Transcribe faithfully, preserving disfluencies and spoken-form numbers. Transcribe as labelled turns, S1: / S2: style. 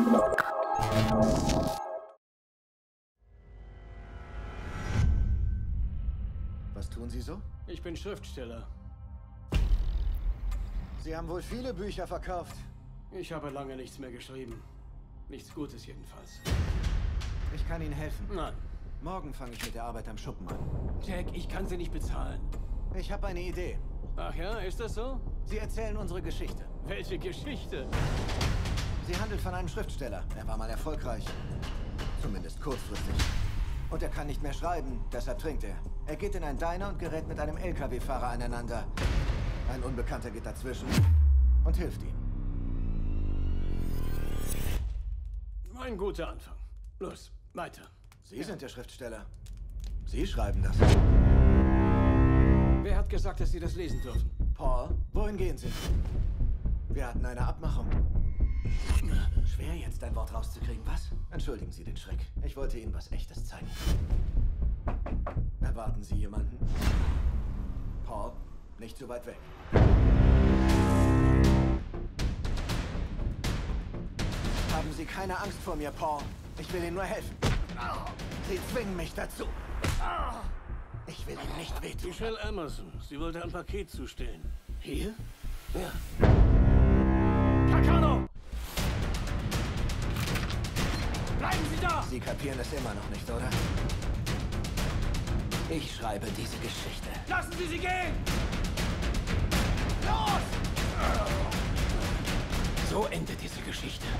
S1: Was tun Sie so?
S2: Ich bin Schriftsteller.
S1: Sie haben wohl viele Bücher verkauft.
S2: Ich habe lange nichts mehr geschrieben. Nichts Gutes jedenfalls.
S1: Ich kann Ihnen helfen.
S2: Nein.
S1: Morgen fange ich mit der Arbeit am Schuppen an.
S2: Jack, ich kann Sie nicht bezahlen.
S1: Ich habe eine Idee.
S2: Ach ja, ist das so?
S1: Sie erzählen unsere Geschichte.
S2: Welche Geschichte?
S1: Sie handelt von einem Schriftsteller. Er war mal erfolgreich. Zumindest kurzfristig. Und er kann nicht mehr schreiben, deshalb trinkt er. Er geht in ein Diner und gerät mit einem L K W-Fahrer aneinander. Ein Unbekannter geht dazwischen und hilft ihm.
S2: Ein guter Anfang. Los, weiter.
S1: Sie sind der Schriftsteller. Sie schreiben das.
S2: Wer hat gesagt, dass Sie das lesen dürfen?
S1: Paul, wohin gehen Sie? Wir hatten eine Abmachung. Schwer jetzt ein Wort rauszukriegen, was? Entschuldigen Sie den Schreck. Ich wollte Ihnen was Echtes zeigen. Erwarten Sie jemanden? Paul, nicht zu weit weg. Haben Sie keine Angst vor mir, Paul. Ich will Ihnen nur helfen. Sie zwingen mich dazu. Ich will Ihnen nicht wehtun.
S2: Michelle Emerson. Sie wollte ein Paket zustellen. Hier? Ja. Takano! Bleiben Sie da!
S1: Sie kapieren es immer noch nicht, oder? Ich schreibe diese Geschichte.
S2: Lassen Sie sie gehen! Los! So endet diese Geschichte.